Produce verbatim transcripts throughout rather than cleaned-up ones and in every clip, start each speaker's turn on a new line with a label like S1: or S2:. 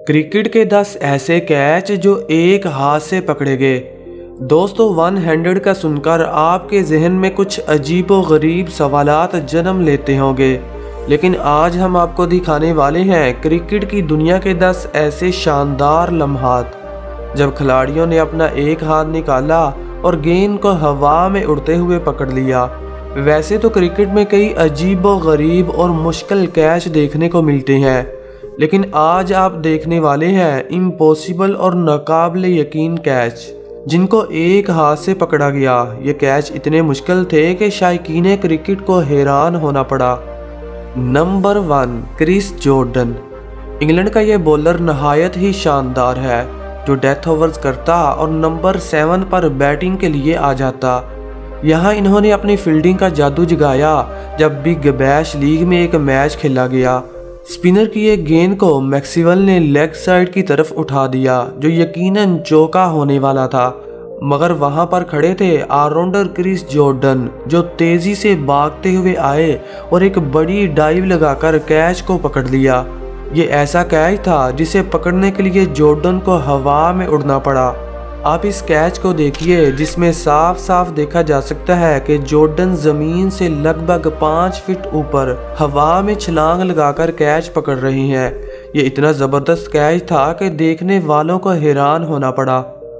S1: Cricket के दस ऐसे कैच जो एक हाथ से पकड़े गए। दोस्तों, वन हैंडेड का सुनकर आपके जहन में कुछ अजीबो गरीब सवालात जन्म लेते होंगे, लेकिन आज हम आपको दिखाने वाले हैं क्रिकेट की दुनिया के दस ऐसे शानदार लम्हात जब खिलाड़ियों ने अपना एक हाथ निकाला और गेंद को हवा में उड़ते हुए पकड़ लिया। वैसे तो क्रिकेट में कई अजीबो गरीब और मुश्किल कैच देखने को मिलते हैं, लेकिन आज आप देखने वाले हैं इम्पॉसिबल और नाकाबिले यकीन कैच जिनको एक हाथ से पकड़ा गया। ये कैच इतने मुश्किल थे कि शायकीन क्रिकेट को हैरान होना पड़ा। Number one, Chris Jordan. England का ये बॉलर नहायत ही शानदार है जो डेथ ओवर्स करता और नंबर सेवन पर बैटिंग के लिए आ जाता। यहाँ इन्होंने अपनी फील्डिंग का जादू जगाया जब बिग बैश लीग में एक मैच खेला गया। स्पिनर की एक गेंद को मैक्सवेल ने लेग साइड की तरफ उठा दिया जो यकीनन चौका होने वाला था, मगर वहां पर खड़े थे ऑलराउंडर क्रिस जॉर्डन जो तेजी से भागते हुए आए और एक बड़ी डाइव लगाकर कैच को पकड़ लिया। ये ऐसा कैच था जिसे पकड़ने के लिए जॉर्डन को हवा में उड़ना पड़ा। आप इस कैच को देखिए जिसमें साफ साफ देखा जा सकता है कि जॉर्डन जमीन से लगभग पाँच फीट ऊपर हवा में छलांग लगाकर कैच पकड़ रही हैं। ये इतना ज़बरदस्त कैच था कि देखने वालों को हैरान होना पड़ा।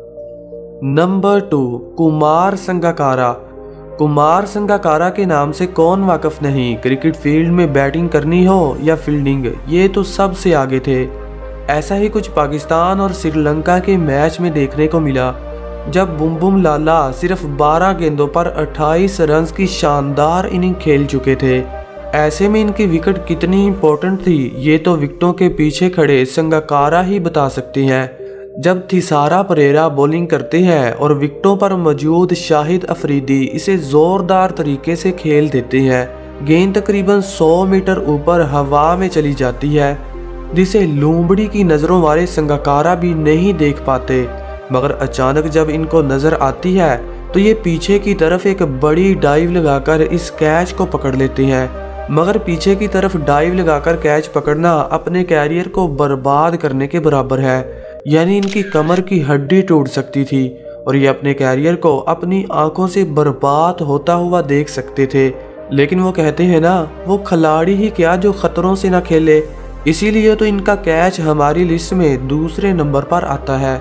S1: Number two, Kumar Sangakkara. कुमार संगकारा के नाम से कौन वाकिफ नहीं। क्रिकेट फील्ड में बैटिंग करनी हो या फील्डिंग, ये तो सबसे आगे थे। ऐसा ही कुछ पाकिस्तान और श्रीलंका के मैच में देखने को मिला जब बुम बुम लाला सिर्फ बारह गेंदों पर अट्ठाईस रन्स की शानदार इनिंग खेल चुके थे। ऐसे में इनकी विकेट कितनी इंपॉर्टेंट थी ये तो विकेटों के पीछे खड़े संगकारा ही बता सकते हैं। जब थिसारा परेरा बॉलिंग करते हैं और विकेटों पर मौजूद शाहिद अफरीदी इसे जोरदार तरीके से खेल देते हैं, गेंद तकरीबन सौ मीटर ऊपर हवा में चली जाती है जिसे लूंबड़ी की नज़रों वाले संगकारा भी नहीं देख पाते, मगर अचानक जब इनको नज़र आती है तो ये पीछे की तरफ एक बड़ी डाइव लगाकर इस कैच को पकड़ लेते हैं। मगर पीछे की तरफ डाइव लगाकर कैच पकड़ना अपने कैरियर को बर्बाद करने के बराबर है, यानी इनकी कमर की हड्डी टूट सकती थी और ये अपने कैरियर को अपनी आंखों से बर्बाद होता हुआ देख सकते थे। लेकिन वो कहते हैं ना, वो खिलाड़ी ही क्या जो खतरों से ना खेले, इसीलिए तो इनका कैच हमारी लिस्ट में दूसरे नंबर पर आता है।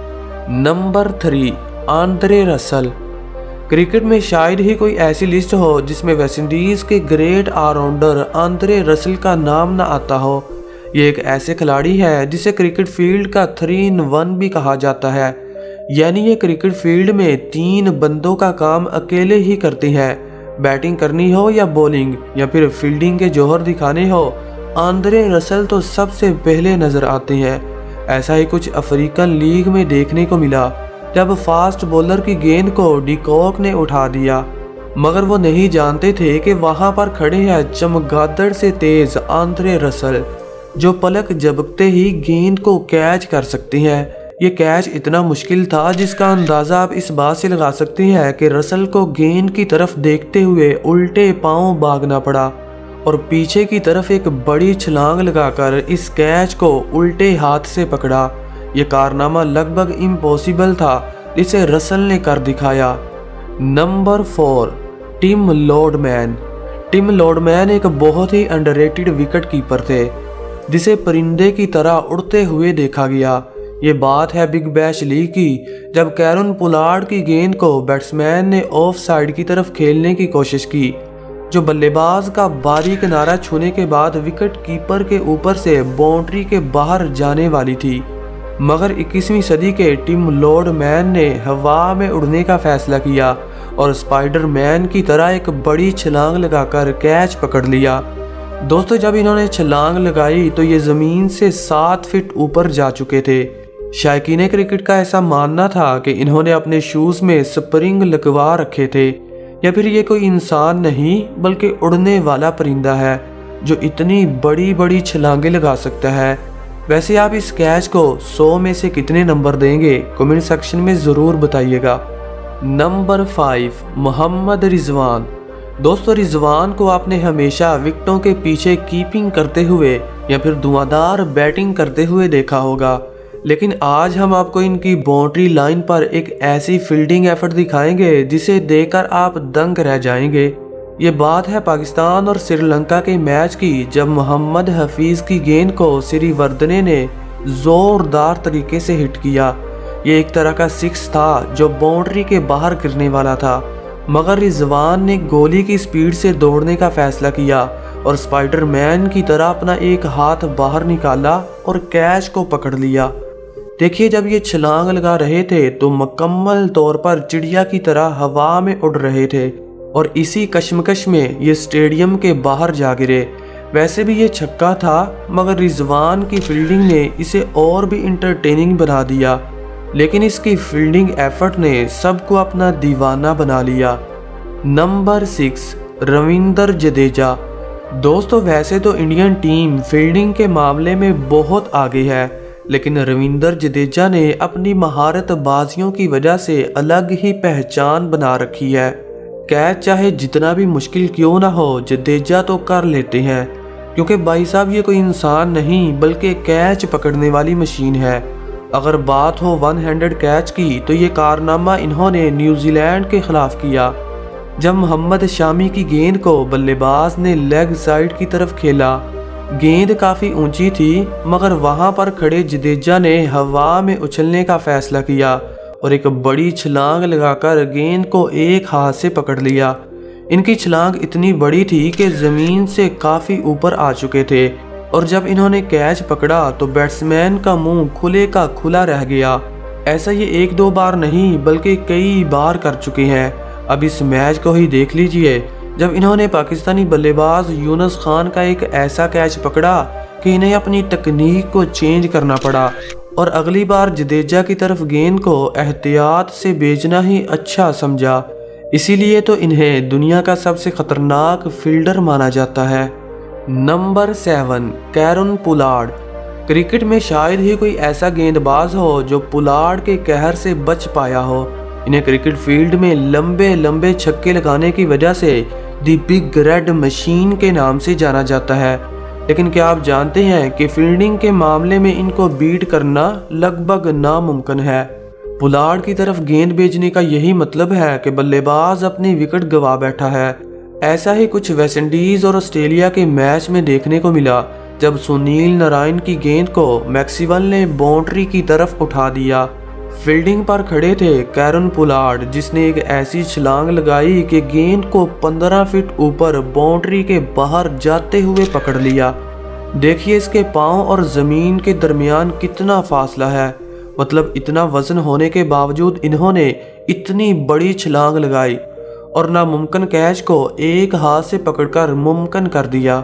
S1: Number three, Andre Russell. Cricket में शायद ही कोई ऐसी लिस्ट हो जिसमें वेस्टइंडीज के ग्रेट ऑलराउंडर आंद्रे रसल का नाम ना आता हो। ये एक ऐसे खिलाड़ी है जिसे क्रिकेट फील्ड का थ्री इन वन भी कहा जाता है, यानी ये क्रिकेट फील्ड में तीन बंदों का काम अकेले ही करते हैं। बैटिंग करनी हो या बॉलिंग या फिर फील्डिंग के जौहर दिखाने हो, आंद्रे रसल तो सबसे पहले नजर आते हैं। ऐसा ही कुछ अफ्रीकन लीग में देखने को मिला जब फास्ट बॉलर की गेंद को डिकॉक ने उठा दिया, मगर वो नहीं जानते थे कि वहां पर खड़े हैं चमगादड़ से तेज आंद्रे रसल जो पलक झपकते ही गेंद को कैच कर सकते हैं। ये कैच इतना मुश्किल था जिसका अंदाजा आप इस बात से लगा सकते हैं कि रसल को गेंद की तरफ देखते हुए उल्टे पांव भागना पड़ा और पीछे की तरफ एक बड़ी छलांग लगाकर इस कैच को उल्टे हाथ से पकड़ा। यह कारनामा लगभग इम्पॉसिबल था, इसे रसल ने कर दिखाया। Number four, Tim Lordman. Tim Lordman एक बहुत ही अंडररेटेड विकेट कीपर थे जिसे परिंदे की तरह उड़ते हुए देखा गया। ये बात है बिग बैश लीग की जब कैरन पुलार्ड की गेंद को बैट्समैन ने ऑफ साइड की तरफ खेलने की कोशिश की जो बल्लेबाज का बारी किनारा छूने के बाद विकेट कीपर के ऊपर से बाउंड्री के बाहर जाने वाली थी, मगर इक्कीसवीं सदी के टिम लॉर्डमैन ने हवा में उड़ने का फैसला किया और स्पाइडरमैन की तरह एक बड़ी छलांग लगाकर कैच पकड़ लिया। दोस्तों, जब इन्होंने छलांग लगाई तो ये ज़मीन से सात फीट ऊपर जा चुके थे। शायकीन क्रिकेट का ऐसा मानना था कि इन्होंने अपने शूज़ में स्प्रिंग लगवा रखे थे या फिर ये कोई इंसान नहीं बल्कि उड़ने वाला परिंदा है जो इतनी बड़ी बड़ी छलांगे लगा सकता है। वैसे आप इस कैच को सौ में से कितने नंबर देंगे कमेंट सेक्शन में ज़रूर बताइएगा। Number five, Mohammad Rizwan. दोस्तों, रिजवान को आपने हमेशा विकेटों के पीछे कीपिंग करते हुए या फिर धुआंधार बैटिंग करते हुए देखा होगा, लेकिन आज हम आपको इनकी बाउंड्री लाइन पर एक ऐसी फील्डिंग एफर्ट दिखाएंगे जिसे देखकर आप दंग रह जाएंगे। ये बात है पाकिस्तान और श्रीलंका के मैच की, जब मोहम्मद हफीज की गेंद को श्रीवर्धने ने जोरदार तरीके से हिट किया। ये एक तरह का सिक्स था जो बाउंड्री के बाहर गिरने वाला था, मगर रिजवान ने गोली की स्पीड से दौड़ने का फैसला किया और स्पाइडरमैन की तरह अपना एक हाथ बाहर निकाला और कैच को पकड़ लिया। देखिए, जब ये छलांग लगा रहे थे तो मुकम्मल तौर पर चिड़िया की तरह हवा में उड़ रहे थे और इसी कश्मकश में ये स्टेडियम के बाहर जा गिरे। वैसे भी ये छक्का था, मगर रिजवान की फील्डिंग ने इसे और भी इंटरटेनिंग बना दिया, लेकिन इसकी फील्डिंग एफर्ट ने सबको अपना दीवाना बना लिया। Number six, Ravindra Jadeja. दोस्तों, वैसे तो इंडियन टीम फील्डिंग के मामले में बहुत आगे है, लेकिन रविंद्र जडेजा ने अपनी महारत बाजियों की वजह से अलग ही पहचान बना रखी है। कैच चाहे जितना भी मुश्किल क्यों ना हो, जडेजा तो कर लेते हैं, क्योंकि भाई साहब ये कोई इंसान नहीं बल्कि कैच पकड़ने वाली मशीन है। अगर बात हो वन हैंडेड कैच की, तो ये कारनामा इन्होंने न्यूजीलैंड के खिलाफ किया, जब मोहम्मद शामी की गेंद को बल्लेबाज ने लेग साइड की तरफ खेला। गेंद काफ़ी ऊंची थी, मगर वहां पर खड़े जडेजा ने हवा में उछलने का फैसला किया और एक बड़ी छलांग लगाकर गेंद को एक हाथ से पकड़ लिया। इनकी छलांग इतनी बड़ी थी कि ज़मीन से काफ़ी ऊपर आ चुके थे, और जब इन्होंने कैच पकड़ा तो बैट्समैन का मुंह खुले का खुला रह गया। ऐसा ये एक दो बार नहीं बल्कि कई बार कर चुके हैं। अब इस मैच को ही देख लीजिए, जब इन्होंने पाकिस्तानी बल्लेबाज यूनुस खान का एक ऐसा कैच पकड़ा कि इन्हें अपनी तकनीक को चेंज करना पड़ा और अगली बार जडेजा की तरफ गेंद को एहतियात से भेजना ही अच्छा समझा। इसीलिए तो इन्हें दुनिया का सबसे खतरनाक फील्डर माना जाता है। Number seven, Kieron Pollard. Cricket में शायद ही कोई ऐसा गेंदबाज हो जो पोलार्ड के कहर से बच पाया हो। इन्हें क्रिकेट फील्ड में लंबे लंबे छक्के लगाने की वजह से दी बिग रेड मशीन के नाम से जाना जाता है, लेकिन क्या आप जानते हैं कि फील्डिंग के मामले में इनको बीट करना लगभग नामुमकिन है। पोलार्ड की तरफ गेंद भेजने का यही मतलब है कि बल्लेबाज अपनी विकेट गंवा बैठा है। ऐसा ही कुछ वेस्टइंडीज और ऑस्ट्रेलिया के मैच में देखने को मिला, जब सुनील नारायण की गेंद को मैक्सवेल ने बाउंड्री की तरफ उठा दिया। फील्डिंग पर खड़े थे कैरन पोलार्ड, जिसने एक ऐसी छलांग लगाई कि गेंद को पंद्रह फीट ऊपर बाउंड्री के बाहर जाते हुए पकड़ लिया। देखिए इसके पांव और जमीन के दरमियान कितना फासला है, मतलब इतना वजन होने के बावजूद इन्होंने इतनी बड़ी छलांग लगाई और नामुमकिन कैच को एक हाथ से पकड़कर मुमकिन कर दिया।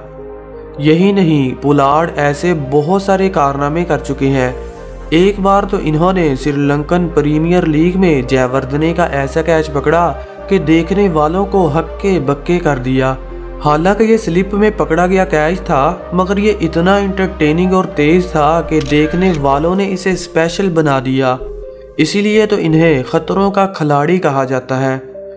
S1: यही नहीं, पोलार्ड ऐसे बहुत सारे कारनामे कर चुके हैं। एक बार तो इन्होंने श्रीलंकन प्रीमियर लीग में जयवर्धने का ऐसा कैच पकड़ा कि देखने वालों को हक्के बक्के कर दिया। हालांकि ये स्लिप में पकड़ा गया कैच था, मगर ये इतना इंटरटेनिंग और तेज था कि देखने वालों ने इसे स्पेशल बना दिया। इसीलिए तो इन्हें खतरों का खिलाड़ी कहा जाता है।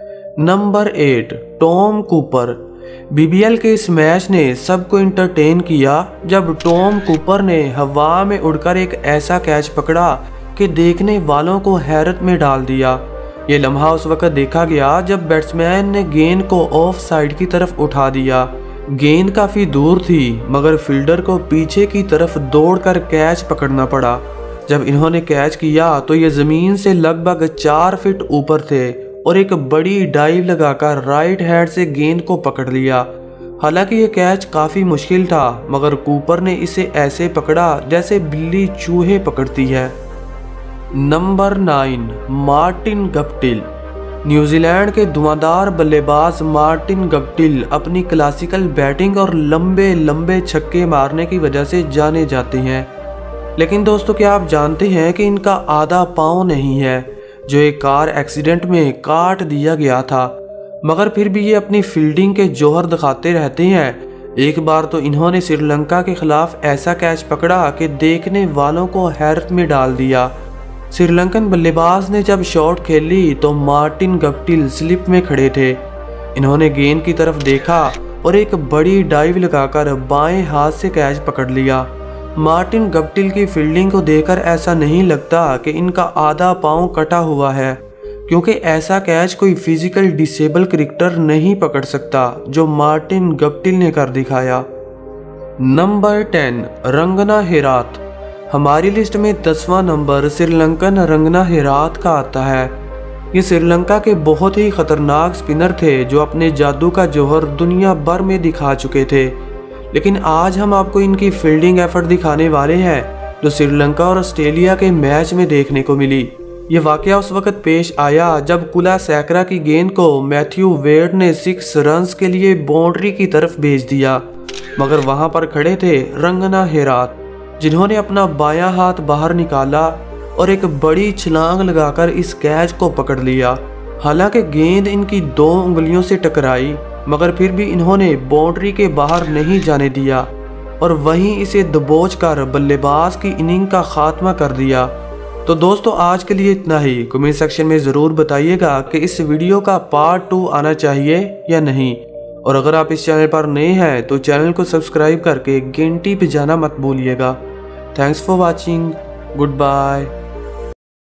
S1: Number eight, Tom Cooper. BBL के इस मैच ने सबको इंटरटेन किया जब टॉम कूपर ने हवा में उड़कर एक ऐसा कैच पकड़ा कि देखने वालों को हैरत में डाल दिया। ये लम्हा उस वक्त देखा गया जब बैट्समैन ने गेंद को ऑफ साइड की तरफ उठा दिया। गेंद काफ़ी दूर थी, मगर फील्डर को पीछे की तरफ दौड़कर कैच पकड़ना पड़ा। जब इन्होंने कैच किया तो ये ज़मीन से लगभग चार फीट ऊपर थे और एक बड़ी डाइव लगाकर राइट हैंड से गेंद को पकड़ लिया। हालांकि ये कैच काफ़ी मुश्किल था, मगर कूपर ने इसे ऐसे पकड़ा जैसे बिल्ली चूहे पकड़ती है। Number nine, Martin Guptill. New Zealand के धुआंधार बल्लेबाज मार्टिन गप्टिल अपनी क्लासिकल बैटिंग और लंबे लंबे छक्के मारने की वजह से जाने जाते हैं। लेकिन दोस्तों, क्या आप जानते हैं कि इनका आधा पाँव नहीं है, जो एक कार एक्सीडेंट में काट दिया गया था, मगर फिर भी ये अपनी फील्डिंग के जौहर दिखाते रहते हैं। एक बार तो इन्होंने श्रीलंका के खिलाफ ऐसा कैच पकड़ा कि देखने वालों को हैरत में डाल दिया। श्रीलंकन बल्लेबाज ने जब शॉट खेली तो मार्टिन गप्टिल स्लिप में खड़े थे। इन्होंने गेंद की तरफ देखा और एक बड़ी डाइव लगाकर बाएं हाथ से कैच पकड़ लिया। मार्टिन गप्टिल की फील्डिंग को देखकर ऐसा नहीं लगता कि इनका आधा पाँव कटा हुआ है, क्योंकि ऐसा कैच कोई फिजिकल डिसेबल क्रिकेटर नहीं पकड़ सकता जो मार्टिन गप्टिल ने कर दिखाया। नंबर टेन, रंगना हेराथ। हमारी लिस्ट में दसवां नंबर श्रीलंकन रंगना हेराथ का आता है। ये श्रीलंका के बहुत ही खतरनाक स्पिनर थे जो अपने जादू का जौहर दुनिया भर में दिखा चुके थे, लेकिन आज हम आपको इनकी फील्डिंग एफर्ट दिखाने वाले हैं जो श्रीलंका और ऑस्ट्रेलिया के मैच में देखने को मिली। ये वाकया उस वक्त पेश आया जब कुलशेखर की गेंद को मैथ्यू वेड ने सिक्स रन्स के लिए बाउंड्री की तरफ भेज दिया, मगर वहां पर खड़े थे रंगना हेराथ, जिन्होंने अपना बायां हाथ बाहर निकाला और एक बड़ी छलांग लगाकर इस कैच को पकड़ लिया। हालांकि गेंद इनकी दो उंगलियों से टकराई, मगर फिर भी इन्होंने बाउंड्री के बाहर नहीं जाने दिया और वहीं इसे दबोच कर बल्लेबाज की इनिंग का खात्मा कर दिया। तो दोस्तों आज के लिए इतना ही। कमेंट सेक्शन में ज़रूर बताइएगा कि इस वीडियो का पार्ट टू आना चाहिए या नहीं, और अगर आप इस चैनल पर नए हैं तो चैनल को सब्सक्राइब करके घंटी बजाना मत भूलिएगा। Thanks for watching, good bye.